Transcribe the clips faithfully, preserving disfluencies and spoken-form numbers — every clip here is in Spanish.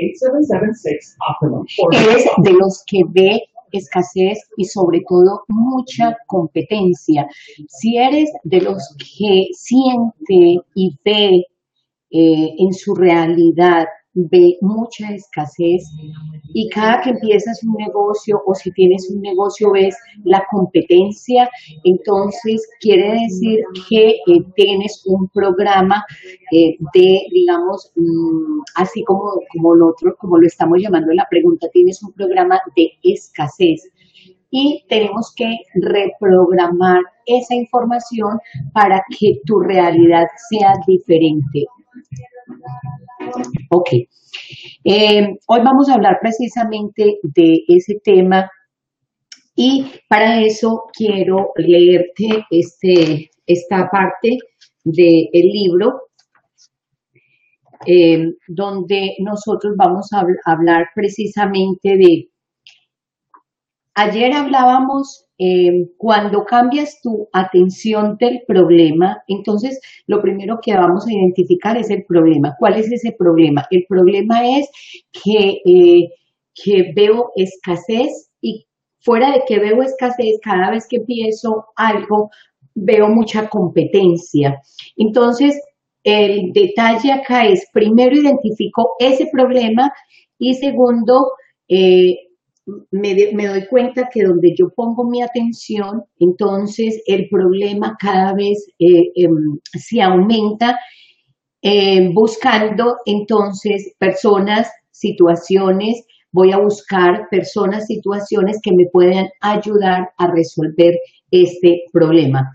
eight seven seven six optimum. Eres de los que ve escasez y sobre todo mucha competencia. Si eres de los que siente y ve eh, en su realidad, ve mucha escasez y cada que empiezas un negocio o si tienes un negocio ves la competencia, entonces quiere decir que eh, tienes un programa eh, de, digamos, mmm, así como, como, nosotros, como lo estamos llamando en la pregunta, tienes un programa de escasez. Y tenemos que reprogramar esa información para que tu realidad sea diferente. Ok, eh, hoy vamos a hablar precisamente de ese tema y para eso quiero leerte este, esta parte del libro eh, donde nosotros vamos a hablar precisamente de, ayer hablábamos eh, cuando cambias tu atención del problema, entonces lo primero que vamos a identificar es el problema. ¿Cuál es ese problema? El problema es que, eh, que veo escasez y fuera de que veo escasez, cada vez que empiezo algo, veo mucha competencia. Entonces, el detalle acá es, primero identifico ese problema y segundo, eh, Me, me doy cuenta que donde yo pongo mi atención, entonces el problema cada vez eh, eh, se aumenta, eh, buscando entonces personas, situaciones, voy a buscar personas, situaciones que me puedan ayudar a resolver este problema.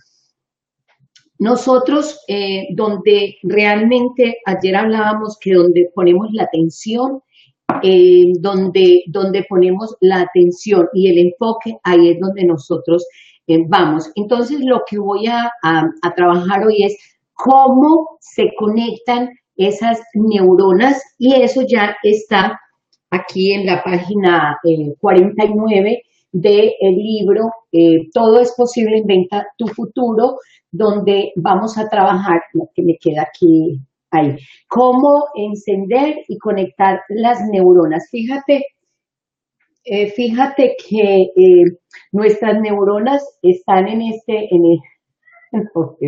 Nosotros, eh, donde realmente, ayer hablábamos que donde ponemos la atención, Eh, donde, donde ponemos la atención y el enfoque, ahí es donde nosotros eh, vamos. Entonces, lo que voy a, a, a trabajar hoy es cómo se conectan esas neuronas y eso ya está aquí en la página eh, cuarenta y nueve del libro eh, Todo es posible, inventa tu futuro, donde vamos a trabajar, lo que me queda aquí, ahí, cómo encender y conectar las neuronas. Fíjate, eh, fíjate que eh, nuestras neuronas están en este, en el,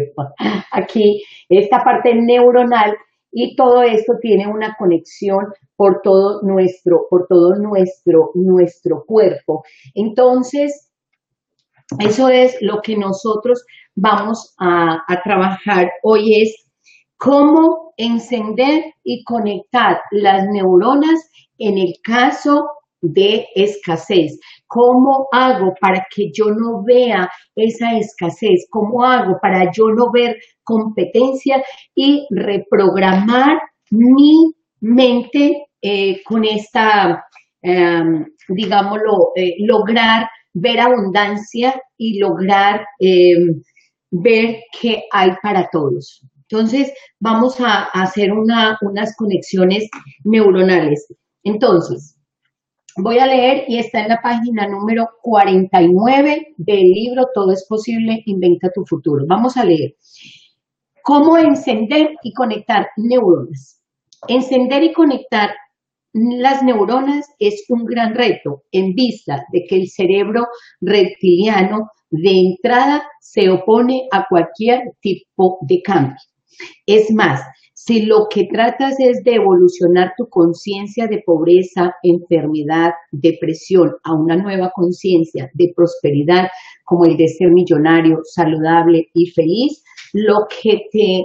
aquí, esta parte neuronal y todo esto tiene una conexión por todo nuestro, por todo nuestro, nuestro cuerpo. Entonces, eso es lo que nosotros vamos a, a trabajar hoy es cómo encender y conectar las neuronas en el caso de escasez. ¿Cómo hago para que yo no vea esa escasez? ¿Cómo hago para yo no ver competencia y reprogramar mi mente eh, con esta, eh, digámoslo, eh, lograr ver abundancia y lograr eh, ver qué hay para todos? Entonces, vamos a hacer una, unas conexiones neuronales. Entonces, voy a leer y está en la página número cuarenta y nueve del libro Todo es posible, inventa tu futuro. Vamos a leer. ¿Cómo encender y conectar neuronas? Encender y conectar las neuronas es un gran reto en vista de que el cerebro reptiliano de entrada se opone a cualquier tipo de cambio. Es más, si lo que tratas es de evolucionar tu conciencia de pobreza, enfermedad, depresión a una nueva conciencia de prosperidad, como el de ser millonario, saludable y feliz, lo que te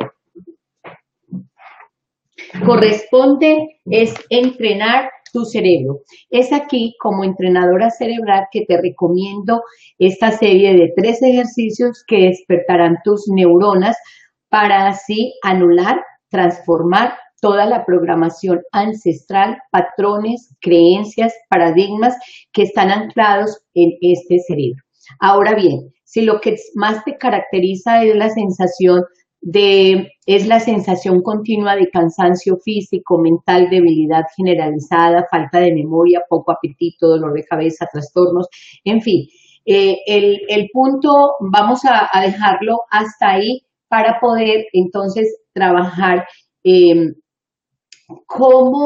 corresponde es entrenar tu cerebro. Es aquí como entrenadora cerebral que te recomiendo esta serie de tres ejercicios que despertarán tus neuronas para así anular, transformar toda la programación ancestral, patrones, creencias, paradigmas que están anclados en este cerebro. Ahora bien, si lo que más te caracteriza es la sensación de, es la sensación continua de cansancio físico, mental, debilidad generalizada, falta de memoria, poco apetito, dolor de cabeza, trastornos, en fin, eh, el, el punto vamos a, a dejarlo hasta ahí para poder entonces trabajar eh, cómo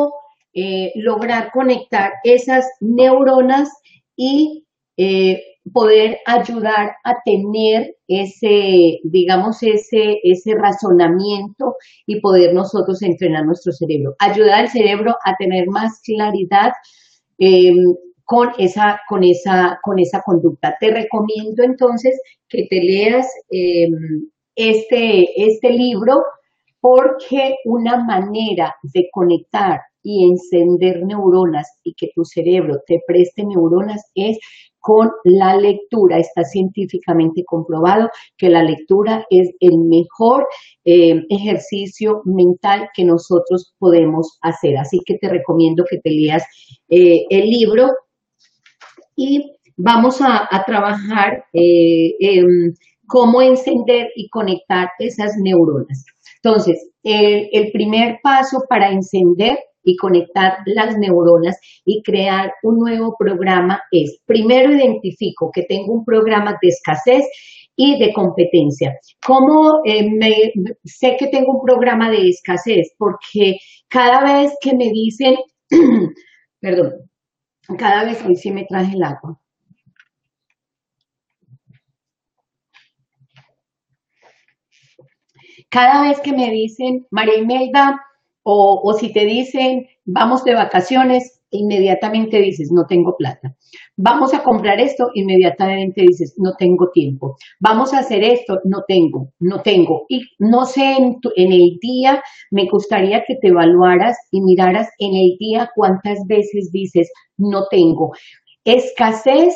eh, lograr conectar esas neuronas y eh, poder ayudar a tener ese, digamos, ese, ese razonamiento y poder nosotros entrenar nuestro cerebro. Ayudar al cerebro a tener más claridad eh, con, esa, con, esa, con esa conducta. Te recomiendo entonces que te leas eh, este, este libro, porque una manera de conectar y encender neuronas y que tu cerebro te preste neuronas es con la lectura. Está científicamente comprobado que la lectura es el mejor eh, ejercicio mental que nosotros podemos hacer. Así que te recomiendo que te leas eh, el libro y vamos a, a trabajar eh, eh, cómo encender y conectar esas neuronas. Entonces, el, el primer paso para encender y conectar las neuronas y crear un nuevo programa es, primero identifico que tengo un programa de escasez y de competencia. ¿Cómo eh, me, sé que tengo un programa de escasez? Porque cada vez que me dicen, perdón, cada vez, hoy sí me traje el agua. Cada vez que me dicen, María Imelda, o, o si te dicen, vamos de vacaciones, inmediatamente dices, no tengo plata. Vamos a comprar esto, inmediatamente dices, no tengo tiempo. Vamos a hacer esto, no tengo, no tengo. Y no sé, en, tu, en el día, me gustaría que te evaluaras y miraras en el día cuántas veces dices, no tengo. Escasez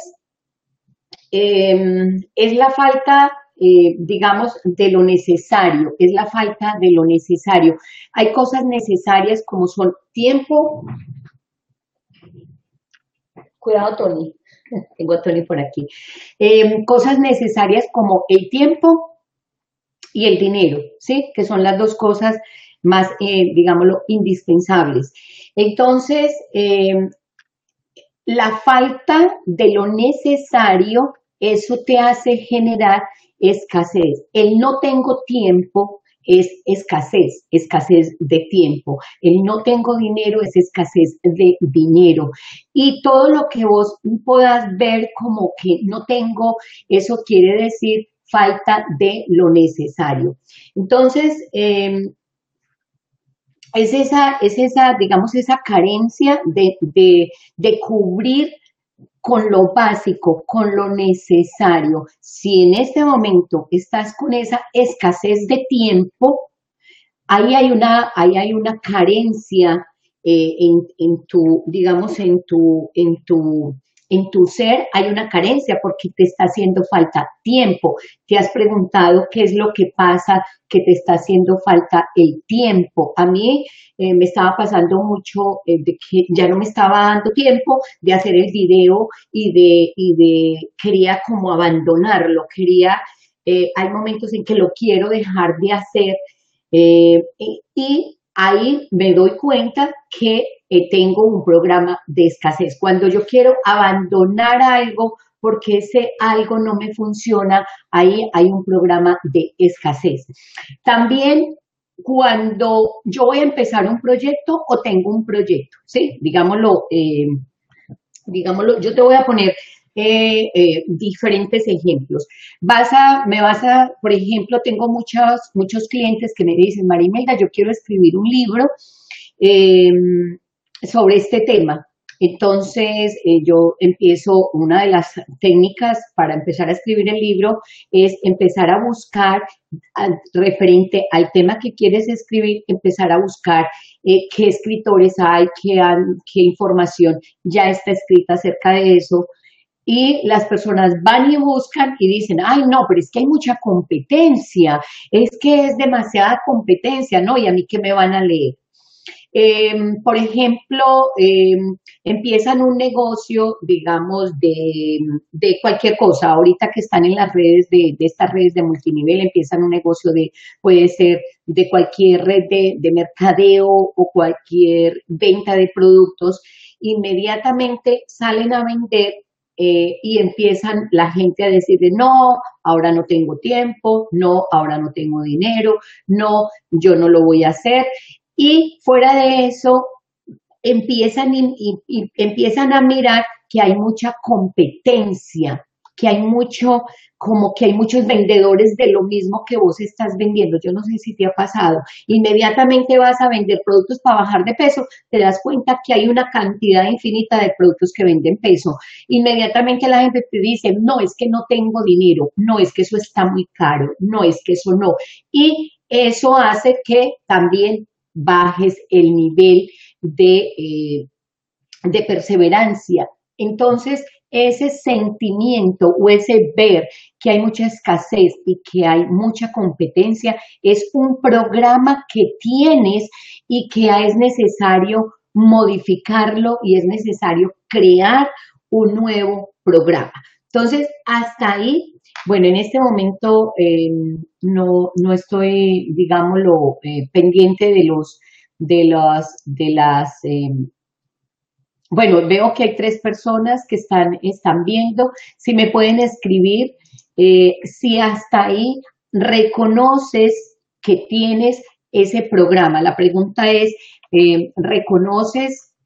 eh, es la falta Eh, digamos, de lo necesario, es la falta de lo necesario. Hay cosas necesarias como son tiempo, cuidado Tony, tengo a Tony por aquí, eh, cosas necesarias como el tiempo y el dinero, ¿sí? Que son las dos cosas más, eh, digámoslo, indispensables. Entonces, eh, la falta de lo necesario, eso te hace generar escasez. El no tengo tiempo es escasez, escasez de tiempo. El no tengo dinero es escasez de dinero. Y todo lo que vos puedas ver como que no tengo, eso quiere decir falta de lo necesario. Entonces, eh, es esa, es esa, digamos, esa carencia de, de, de cubrir con lo básico, con lo necesario. Si en este momento estás con esa escasez de tiempo, ahí hay una, ahí hay una carencia eh, en, en tu, digamos, en tu, en tu, en tu ser hay una carencia porque te está haciendo falta tiempo. Te has preguntado qué es lo que pasa, que te está haciendo falta el tiempo. A mí eh, me estaba pasando mucho eh, de que ya no me estaba dando tiempo de hacer el video y de, y de quería como abandonarlo, quería, eh, hay momentos en que lo quiero dejar de hacer eh, y, y ahí me doy cuenta que eh, tengo un programa de escasez. Cuando yo quiero abandonar algo porque ese algo no me funciona, ahí hay un programa de escasez. También cuando yo voy a empezar un proyecto o tengo un proyecto, ¿sí? Digámoslo, eh, digámoslo, yo te voy a poner eh, eh, diferentes ejemplos. Vas a, me vas a, por ejemplo, tengo muchos, muchos clientes que me dicen, María Imelda, yo quiero escribir un libro eh, sobre este tema. Entonces, eh, yo empiezo, una de las técnicas para empezar a escribir el libro es empezar a buscar, al, referente al tema que quieres escribir, empezar a buscar eh, qué escritores hay, qué, han, qué información ya está escrita acerca de eso. Y las personas van y buscan y dicen, ay, no, pero es que hay mucha competencia, es que es demasiada competencia, ¿no? ¿Y a mí qué me van a leer? Eh, por ejemplo, eh, empiezan un negocio, digamos, de, de cualquier cosa. Ahorita que están en las redes, de, de estas redes de multinivel, empiezan un negocio de, puede ser de cualquier red de, de mercadeo o cualquier venta de productos. Inmediatamente salen a vender eh, y empiezan la gente a decirle, no, ahora no tengo tiempo, no, ahora no tengo dinero, no, yo no lo voy a hacer. Y fuera de eso, empiezan, y, y- y empiezan a mirar que hay mucha competencia, que hay mucho, como que hay muchos vendedores de lo mismo que vos estás vendiendo. Yo no sé si te ha pasado. Inmediatamente vas a vender productos para bajar de peso, te das cuenta que hay una cantidad infinita de productos que venden peso. Inmediatamente la gente te dice, no, es que no tengo dinero, no, es que eso está muy caro, no, es que eso no. Y eso hace que también bajes el nivel de, eh, de perseverancia. Entonces, ese sentimiento o ese ver que hay mucha escasez y que hay mucha competencia es un programa que tienes y que es necesario modificarlo y es necesario crear un nuevo programa. Entonces, hasta ahí, bueno, en este momento eh, no, no estoy, digámoslo, eh, pendiente de los, de las, de las, eh, bueno, veo que hay tres personas que están, están viendo. Si me pueden escribir, eh, si hasta ahí reconoces que tienes ese programa. La pregunta es, eh, ¿reconoces,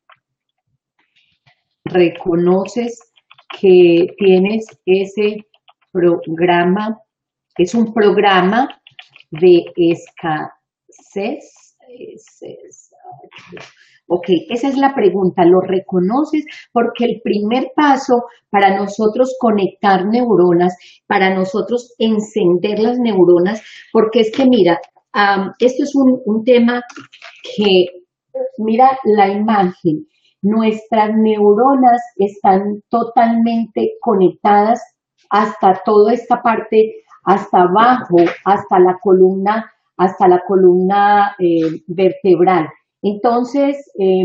reconoces que tienes ese programa? Es un programa de escasez. escasez. Ok, esa es la pregunta, ¿lo reconoces? Porque el primer paso para nosotros conectar neuronas, para nosotros encender las neuronas, porque es que mira, um, esto es un, un tema que, mira la imagen, nuestras neuronas están totalmente conectadas hasta toda esta parte, hasta abajo, hasta la columna, hasta la columna eh, vertebral. Entonces, eh,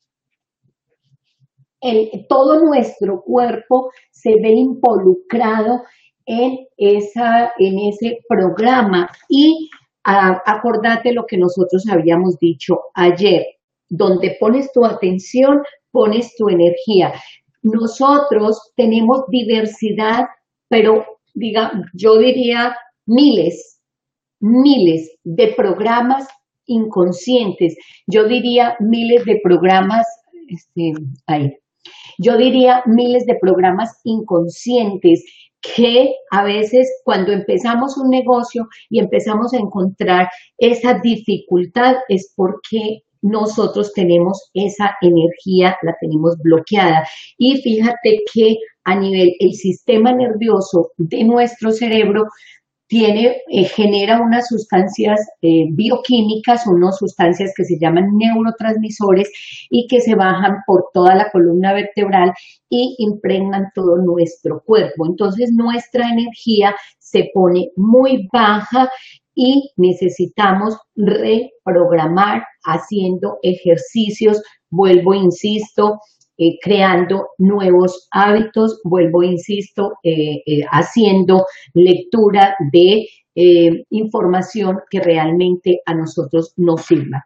el, todo nuestro cuerpo se ve involucrado en, esa, en ese programa y uh, acordate lo que nosotros habíamos dicho ayer, donde pones tu atención, pones tu energía. Nosotros tenemos diversidad, pero diga, yo diría miles, miles de programas inconscientes. Yo diría miles de programas, este, ahí, yo diría miles de programas inconscientes que a veces cuando empezamos un negocio y empezamos a encontrar esa dificultad es porque nosotros tenemos esa energía, la tenemos bloqueada. Y fíjate que a nivel, el sistema nervioso de nuestro cerebro tiene, eh, genera unas sustancias eh, bioquímicas, unas sustancias que se llaman neurotransmisores y que se bajan por toda la columna vertebral y impregnan todo nuestro cuerpo. Entonces nuestra energía se pone muy baja y necesitamos reprogramar haciendo ejercicios, vuelvo, insisto, Eh, creando nuevos hábitos, vuelvo, insisto, eh, eh, haciendo lectura de eh, información que realmente a nosotros nos sirva.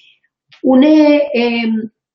Una, eh,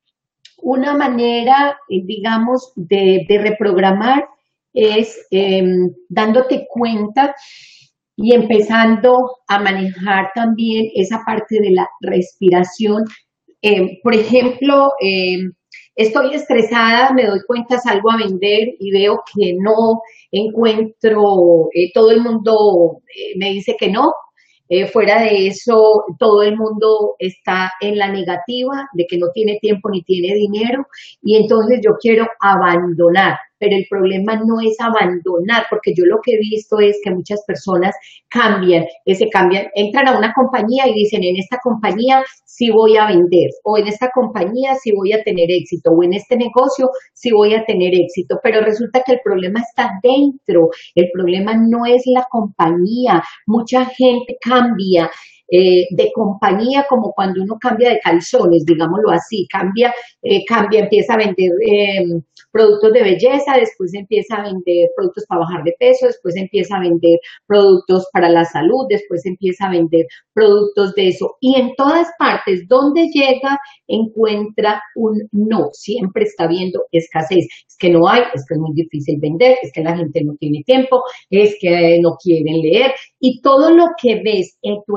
una manera, eh, digamos, de, de reprogramar es eh, dándote cuenta y empezando a manejar también esa parte de la respiración. Eh, por ejemplo, eh, estoy estresada, me doy cuenta, salgo a vender y veo que no encuentro, eh, todo el mundo eh, me dice que no. Eh, fuera de eso, todo el mundo está en la negativa de que no tiene tiempo ni tiene dinero y entonces yo quiero abandonar. Pero el problema no es abandonar, porque yo lo que he visto es que muchas personas cambian, que se cambian, entran a una compañía y dicen, en esta compañía sí voy a vender, o en esta compañía sí voy a tener éxito, o en este negocio sí voy a tener éxito, pero resulta que el problema está dentro, el problema no es la compañía, mucha gente cambia, Eh, de compañía como cuando uno cambia de calzones, digámoslo así, cambia, eh, cambia, empieza a vender eh, productos de belleza, después empieza a vender productos para bajar de peso, después empieza a vender productos para la salud, después empieza a vender productos de eso. Y en todas partes donde llega, encuentra un no, siempre está viendo escasez. Es que no hay, es que es muy difícil vender, es que la gente no tiene tiempo, es que no quieren leer. Y todo lo que ves en tu entorno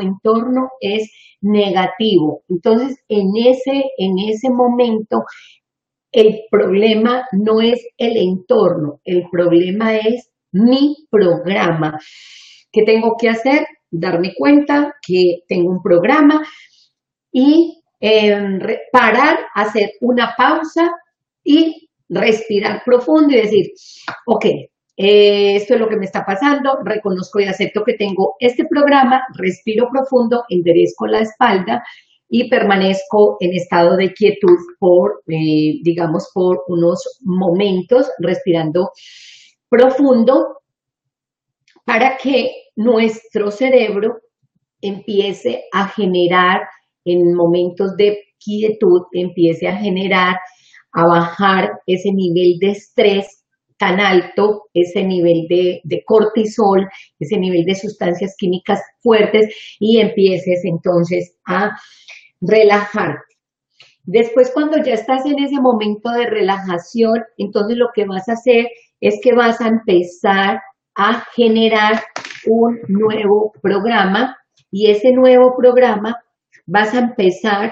entorno es negativo. Entonces, en ese, en ese momento, el problema no es el entorno, el problema es mi programa. ¿Qué tengo que hacer? Darme cuenta que tengo un programa y eh, parar, hacer una pausa y respirar profundo y decir, ok, eh, esto es lo que me está pasando, reconozco y acepto que tengo este programa, respiro profundo, enderezco la espalda y permanezco en estado de quietud por, eh, digamos, por unos momentos, respirando profundo para que nuestro cerebro empiece a generar en momentos de quietud, empiece a generar, a bajar ese nivel de estrés tan alto, ese nivel de, de cortisol, ese nivel de sustancias químicas fuertes y empieces entonces a relajarte. Después, cuando ya estás en ese momento de relajación, entonces lo que vas a hacer es que vas a empezar a generar un nuevo programa y ese nuevo programa vas a empezar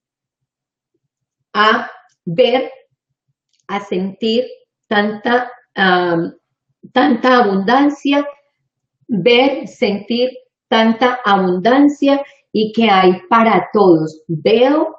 a ver, a sentir tanta, um, tanta abundancia, ver, sentir tanta abundancia y que hay para todos. Veo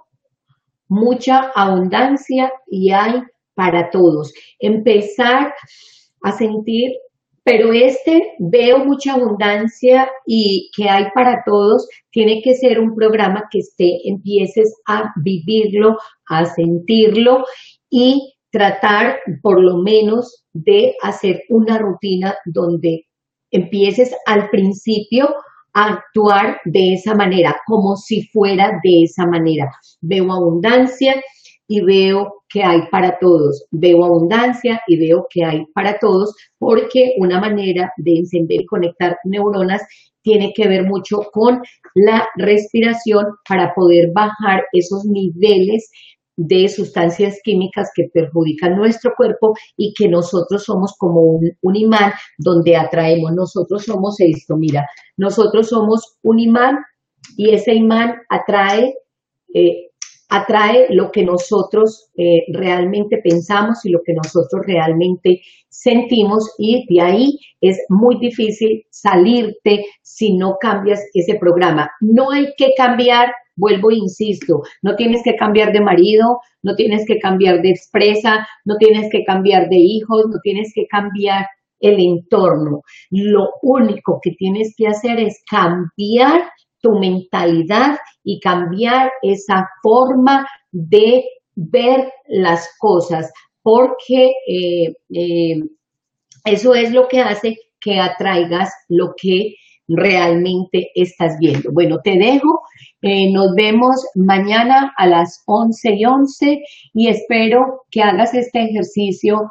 mucha abundancia y hay para todos. Empezar a sentir, pero este veo mucha abundancia y que hay para todos, tiene que ser un programa que esté, empieces a vivirlo, a sentirlo y tratar por lo menos de hacer una rutina donde empieces al principio a actuar de esa manera, como si fuera de esa manera. Veo abundancia y veo que hay para todos. Veo abundancia y veo que hay para todos, porque una manera de encender y conectar neuronas tiene que ver mucho con la respiración para poder bajar esos niveles de sustancias químicas que perjudican nuestro cuerpo y que nosotros somos como un, un imán donde atraemos. Nosotros somos esto, mira, nosotros somos un imán y ese imán atrae, eh, atrae lo que nosotros eh, realmente pensamos y lo que nosotros realmente sentimos y de ahí es muy difícil salirte si no cambias ese programa. No hay que cambiar. Vuelvo e insisto, no tienes que cambiar de marido, no tienes que cambiar de empresa, no tienes que cambiar de hijos, no tienes que cambiar el entorno. Lo único que tienes que hacer es cambiar tu mentalidad y cambiar esa forma de ver las cosas, porque eh, eh, eso es lo que hace que atraigas lo que realmente estás viendo. Bueno, te dejo, eh, nos vemos mañana a las once y once y espero que hagas este ejercicio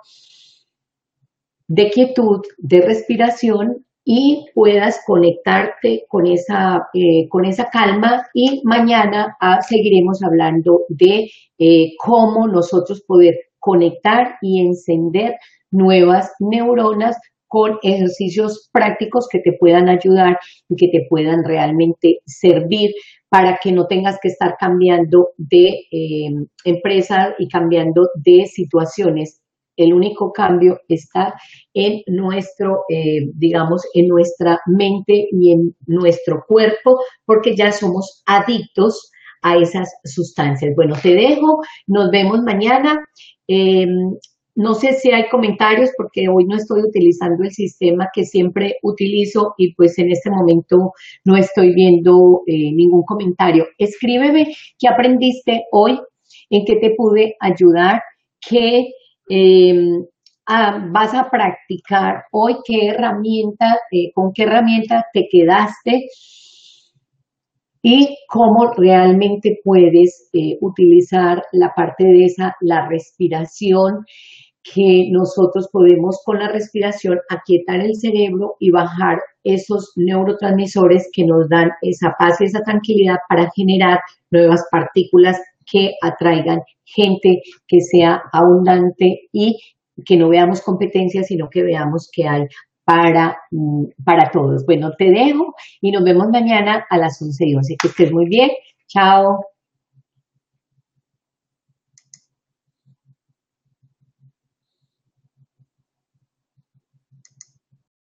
de quietud, de respiración y puedas conectarte con esa, eh, con esa calma y mañana ah, seguiremos hablando de eh, cómo nosotros poder conectar y encender nuevas neuronas con ejercicios prácticos que te puedan ayudar y que te puedan realmente servir para que no tengas que estar cambiando de eh, empresa y cambiando de situaciones. El único cambio está en nuestro, eh, digamos, en nuestra mente y en nuestro cuerpo, porque ya somos adictos a esas sustancias. Bueno, te dejo, nos vemos mañana. Eh, No sé si hay comentarios porque hoy no estoy utilizando el sistema que siempre utilizo y pues en este momento no estoy viendo eh, ningún comentario. Escríbeme qué aprendiste hoy, en qué te pude ayudar, qué eh, ah, vas a practicar hoy, qué herramienta, eh, con qué herramienta te quedaste y cómo realmente puedes eh, utilizar la parte de esa, la respiración, que nosotros podemos con la respiración aquietar el cerebro y bajar esos neurotransmisores que nos dan esa paz y esa tranquilidad para generar nuevas partículas que atraigan gente que sea abundante y que no veamos competencia, sino que veamos que hay para, mm, para todos. Bueno, te dejo y nos vemos mañana a las once y once. Que estés muy bien. Chao.